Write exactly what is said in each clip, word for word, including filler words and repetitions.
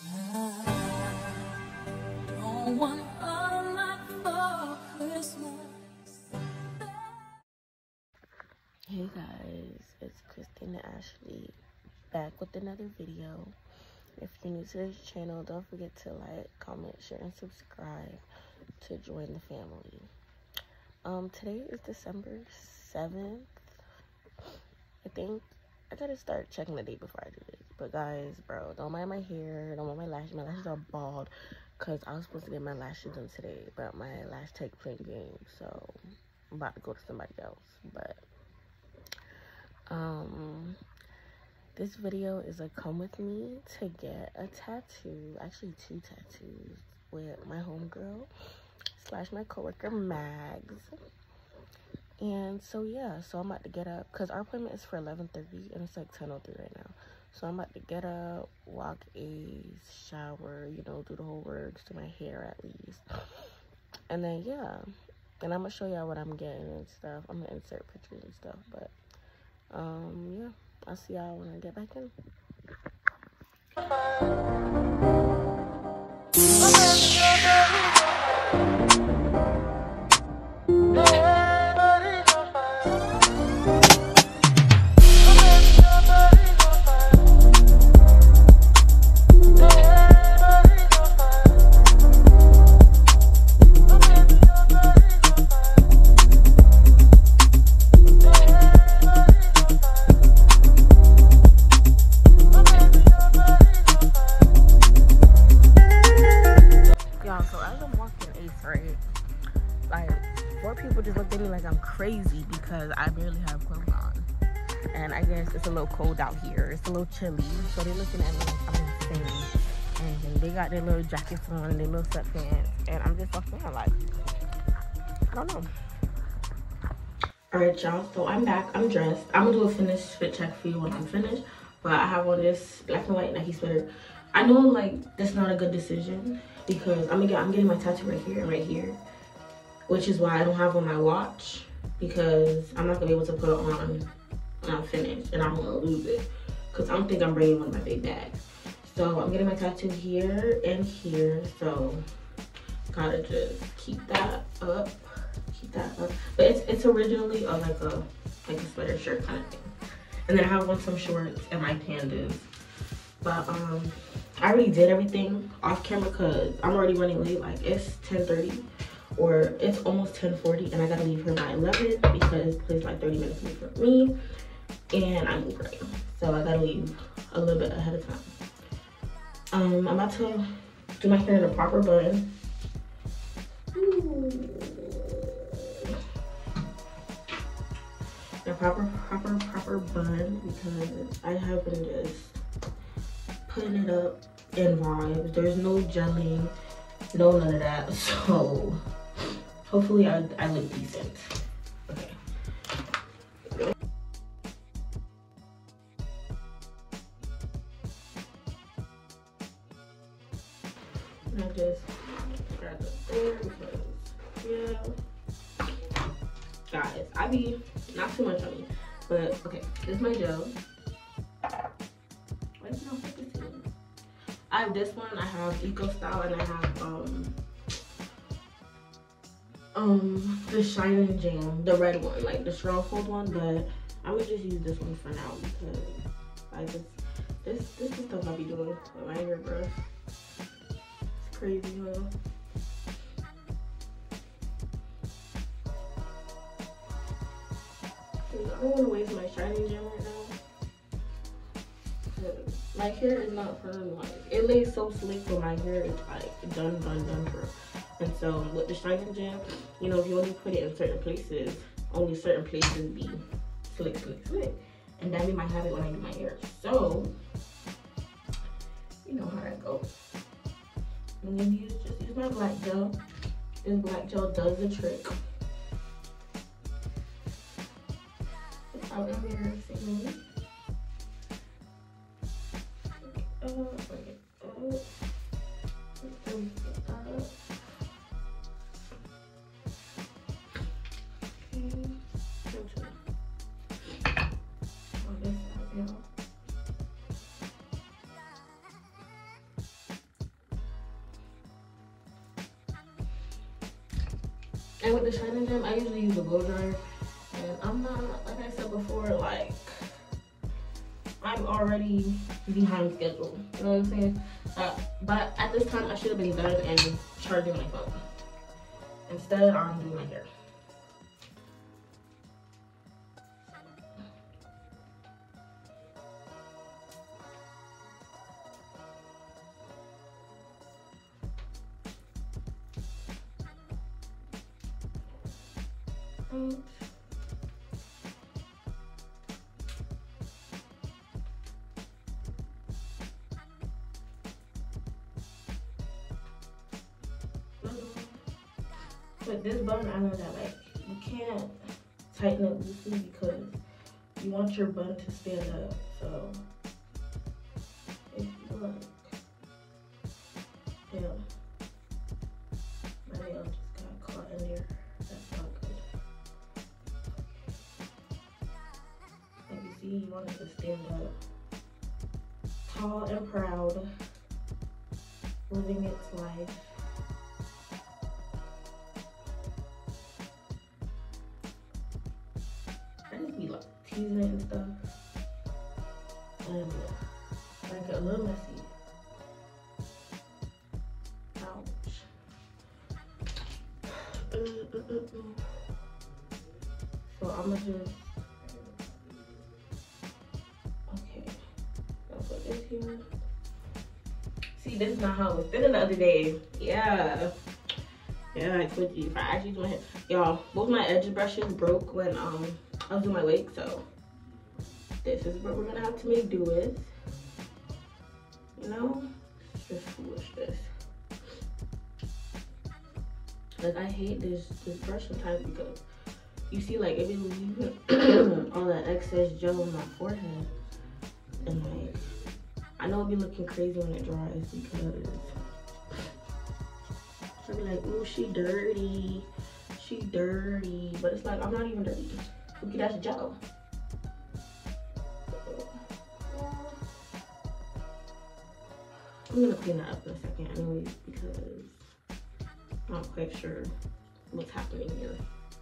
Hey guys, it's Christina Ashley back with another video. If you're new to this channel, don't forget to like, comment, share, and subscribe to join the family. Um, today is December seventh. I think I gotta start checking the date before I do this. But guys, bro, don't mind my hair, don't mind my lashes. My lashes are bald because I was supposed to get my lashes done today, but my lash tech playing games, so I'm about to go to somebody else. But um, this video is a come with me to get a tattoo, actually two tattoos, with my homegirl slash my coworker Mags. And so yeah, so I'm about to get up because our appointment is for eleven thirty and it's like ten oh three right now. So I'm about to get up, walk a shower, you know, do the whole works, do my hair at least. And then yeah, and I'm gonna show y'all what I'm getting and stuff. I'm gonna insert pictures and stuff, but um yeah, I'll see y'all when I get back in. People just looked at me like I'm crazy because I barely have clothes on, and I guess it's a little cold out here. It's a little chilly, so they're looking at me like I'm insane. And they got their little jackets on and their little sweatpants, and I'm just walking around like I don't know. All right, y'all. So I'm back. I'm dressed. I'm gonna do a finished fit check for you once I'm finished. But I have on this black and white Nike sweater. I know like that's not a good decision because I'm gonna get I'm getting my tattoo right here and right here, which is why I don't have on my watch because I'm not gonna be able to put it on when I'm finished and I'm gonna lose it because I don't think I'm bringing one of my big bags. So I'm getting my tattoo here and here, so gotta just keep that up, keep that up. But it's it's originally a, like a like a sweater shirt kind of thing, and then I have on some shorts and my pandas. But um, I already did everything off camera because I'm already running late. Like it's ten thirty. Or it's almost ten forty and I gotta leave here by eleven because it's like thirty minutes late for me and I'm Ubering, so I gotta leave a little bit ahead of time. Um, I'm about to do my hair in a proper bun. Ooh. A proper, proper, proper bun because I have been just putting it up in vibes. There's no gelling, no none of that, so hopefully I, I look decent. Okay. And I just grab the there because, yeah. Guys, I be, not too much on me, but okay, this is my gel. Why is it not focusing? I have this one, I have Eco Style, and I have, um, um the Shining Jam, the red one, like the Stronghold one, but I would just use this one for now because I just this this is stuff I be doing with my hairbrush. It's crazy, huh? I don't want to waste my Shining Jam right now. My hair is not firm, like it lays so slick, but my hair is like done, done, done for. And so with the Shining Jam, you know, if you only put it in certain places, only certain places be slick, slick, slick. And that be my habit when I do my hair. So, you know how that goes. And then use, just use my black gel. This black gel does the trick. It's out embarrassing. Oh, wait. Oh. Oh. And with the Shine Gem, I usually use a blow dryer. And I'm not, like I said before, like, I'm already behind schedule. You know what I'm saying? Uh, but at this time, I should have been done and charging my phone. Instead, I'm doing my hair. Mm. But this bun, I know that like you can't tighten it loosely because you want your bun to stand up. So if you like, yeah, my nail just got caught in there. That's not good. Like you see, you want it to stand up, tall and proud, living its life. Be like teasing it and stuff, and like a little messy. Ouch. Uh, uh, uh, uh. So I'ma just okay. I'll put this here. See, this is not how it was sitting the other day. Yeah. Yeah, I told you if I actually do my hair. Y'all, both my edge brushes broke when um I was doing my wig, so this is what we're gonna have to make do with. You know? It's just foolishness. Like I hate this this brush sometimes because you see like if it leaves all that excess gel on my forehead, and like I know it'll be looking crazy when it dries because I'll be like, ooh, she dirty. She dirty. But it's like I'm not even dirty. Look, that's gel. I'm gonna clean that up in a second anyways because I'm not quite sure what's happening here.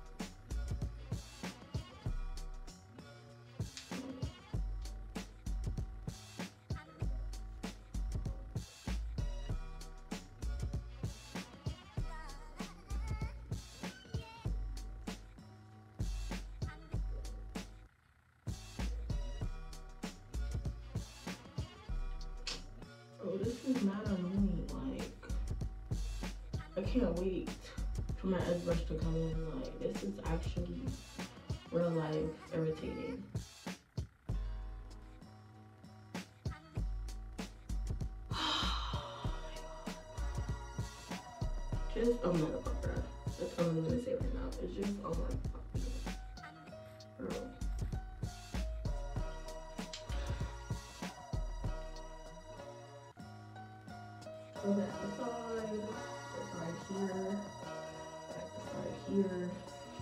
Oh, this is not annoying. Like, I can't wait for my edge brush to come in. Like, this is actually real life irritating. Just, oh my god, bro. That's all I'm gonna say right now. It's just, oh my god. Bro. Go back to the side, the side here, back to the side here.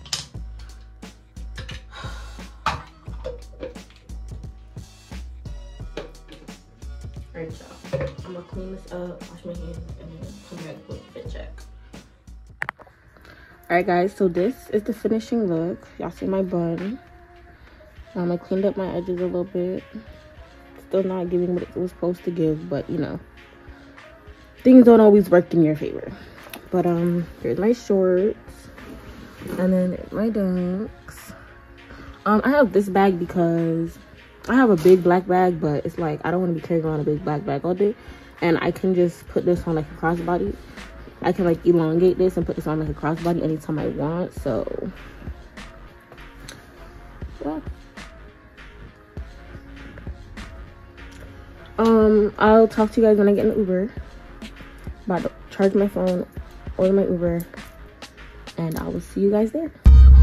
Alright, y'all. I'm gonna clean this up, wash my hands, and then come back with a fit check. Alright guys, so this is the finishing look. Y'all see my bun. Um, I cleaned up my edges a little bit. Still not giving what it was supposed to give, but you know. Things don't always work in your favor. But um here's my shorts, and then there's my dunks. um I have this bag because I have a big black bag, but it's like I don't want to be carrying around a big black bag all day, and I can just put this on like a crossbody. I can like elongate this and put this on like a crossbody anytime I want. So yeah. um I'll talk to you guys when I get in the Uber. About to charge my phone, order my Uber, and I will see you guys there.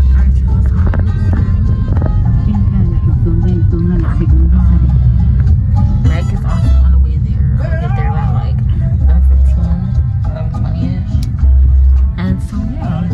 Meg is also on the way there. I'll get there about like eleven fifteen, eleven twenty-ish. And so yeah.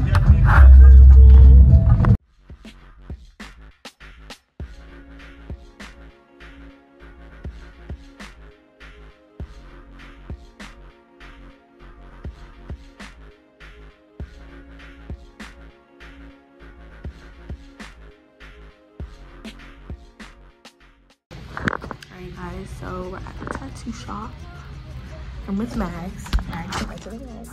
Guys, so we're at the tattoo shop. I'm with Max. Max, right to the left.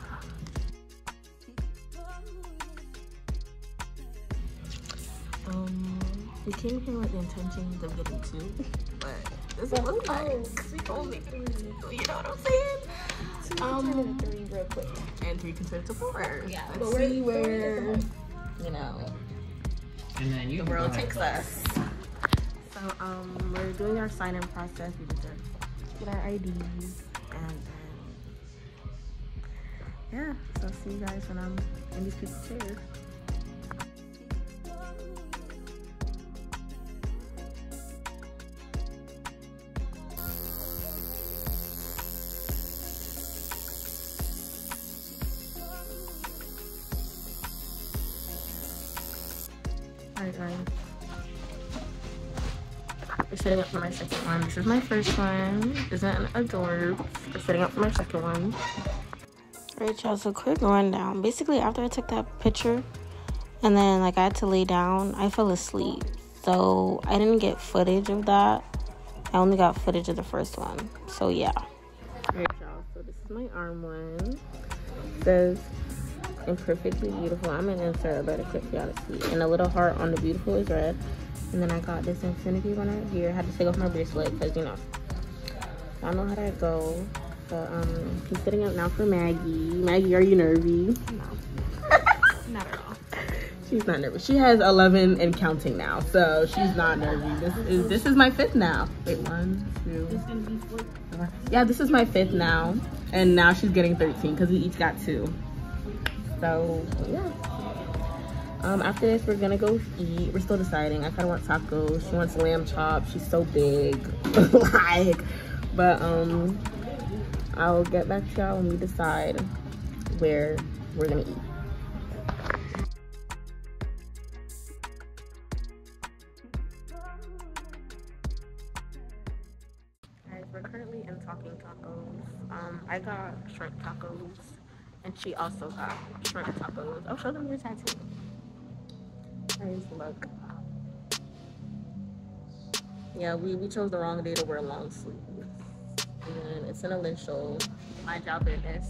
Um, we came here with the intentions of getting two, but this is what like. Oh, you know what I'm saying? Um, three real quick, and three can turn to four. Yeah, let's see where you know and then you the world takes us. So um, we're doing our sign-in process. We need to get our I Ds, and then yeah. So I'll see you guys when I'm in these people's chairs. Alright guys, we're setting up for my second one. This is my first one. Isn't it adorable? We're setting up for my second one. Alright y'all, so quick rundown. Basically after I took that picture and then like I had to lay down, I fell asleep. So I didn't get footage of that. I only got footage of the first one. So yeah. Alright y'all, so this is my arm one. It says Imperfectly Beautiful. I'm gonna insert a better clip for y'all to see. And a little heart on the beautiful is red. And then I got this infinity one right here. I had to take off my bracelet because you know I don't know how that go. But um he's setting up now for Maggie. Maggie, are you nervy? No. Not at all. She's not nervous. She has eleven and counting now, so she's not nervy. This is this is my fifth now. Wait, one, two. It's gonna be four. Yeah, this is my fifth now, and now she's getting thirteen because we each got two. So yeah. Um, after this, we're gonna go eat. We're still deciding. I kind of want tacos. She wants lamb chops. She's so big, like. But um, I'll get back to y'all when we decide where we're gonna eat. Guys, we're currently in Talking Tacos. Um, I got shrimp tacos. And she also got shrimp tacos. I'll show them your tattoo. Guys, look. Yeah, we, we chose the wrong day to wear long sleeves. And it's an initial. Mind y'all business.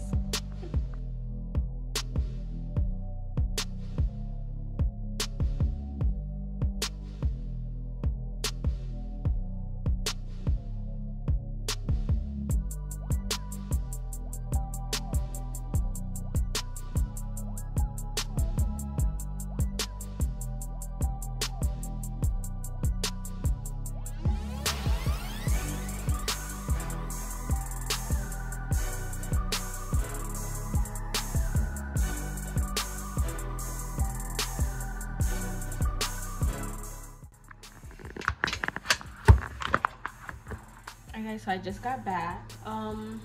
Okay, so I just got back. Um,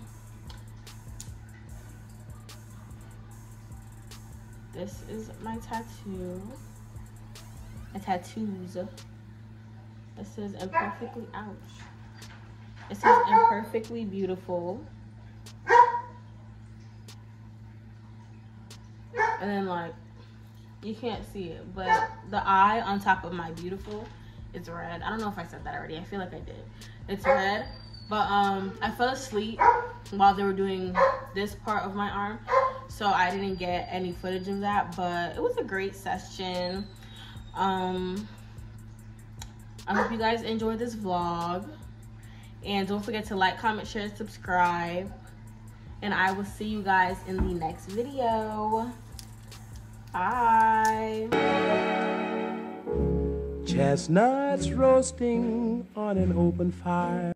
this is my tattoo. My tattoos. This says Imperfectly, ouch. It says Imperfectly Beautiful. And then like, you can't see it, but the eye on top of my beautiful is red. I don't know if I said that already. I feel like I did. It's red. But um, I fell asleep while they were doing this part of my arm, so I didn't get any footage of that. But it was a great session. Um, I hope you guys enjoyed this vlog, and don't forget to like, comment, share, subscribe, and I will see you guys in the next video. Bye. Chestnuts roasting on an open fire.